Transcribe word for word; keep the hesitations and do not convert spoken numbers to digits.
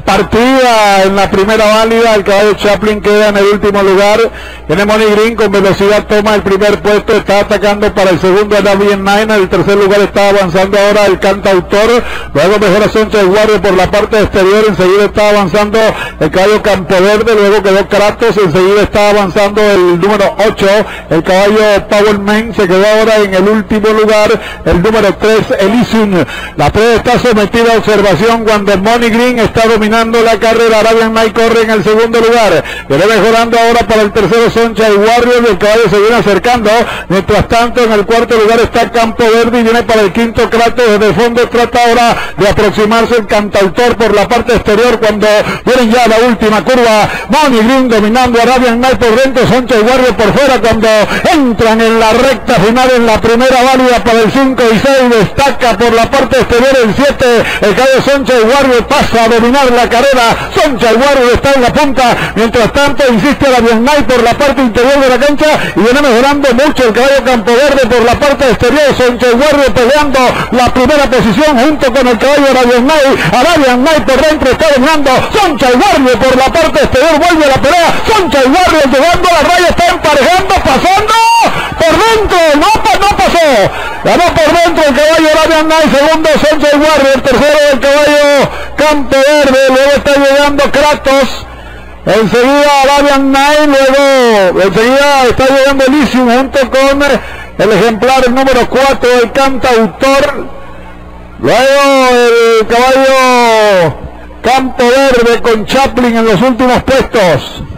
partida en la primera válida. El caballo Chaplin queda en el último lugar. Tiene Money Green con velocidad, toma el primer puesto, está atacando para el segundo Arabian Night. En el tercer lugar está avanzando ahora el Cantautor. Luego mejora Sunshine Warrior por la parte exterior. Enseguida está avanzando el caballo Campo Verde. Luego quedó Kratos. Enseguida está avanzando el número ocho, el caballo Power Man. Se quedó ahora en el último lugar el número tres, Elysium. La tres está sometida a observación cuando Money Green está dominando la carrera. Arabian Night corre en el segundo lugar. Viene mejorando ahora para el tercero Sunshine Warrior. Y el caballo se viene acercando. Mientras tanto, en el cuarto lugar está Campo Verde y viene para el quinto Kratos. Desde el fondo trata ahora de aproximarse el Cantautor por la parte exterior cuando vienen ya la última curva. Money Green dominando a Arabian Night por dentro, Sunshine Warrior por fuera cuando entran en la recta final en la primera válida para el cinco y seis. Destaca por la parte exterior el siete, el caballo Sunshine Warrior pasa a dominar la carrera. Sunshine Warrior está en la punta. Mientras tanto insiste Arabian Night por la parte interior de la cancha y viene mejorando mucho el caballo Campo Verde por la parte exterior. Sunshine Warrior peleando la primera posición junto con el caballo Arabian Night. Arabian Night por dentro está dominando. Sunshine Warrior por la parte exterior vuelve a la pelea. Sunshine Warrior llegando a la raya, está emparejando, pasando por dentro, no, no pasó, ganó por dentro el caballo Arabian Night. Segundo Sunshine Warrior, tercero el caballo Campo Verde. Luego está llegando Kratos. Enseguida Arabian Night, luego enseguida está llegando Elysium junto con el ejemplar número cuatro, el Cantautor. Luego el caballo Campo Verde con Chaplin en los últimos puestos.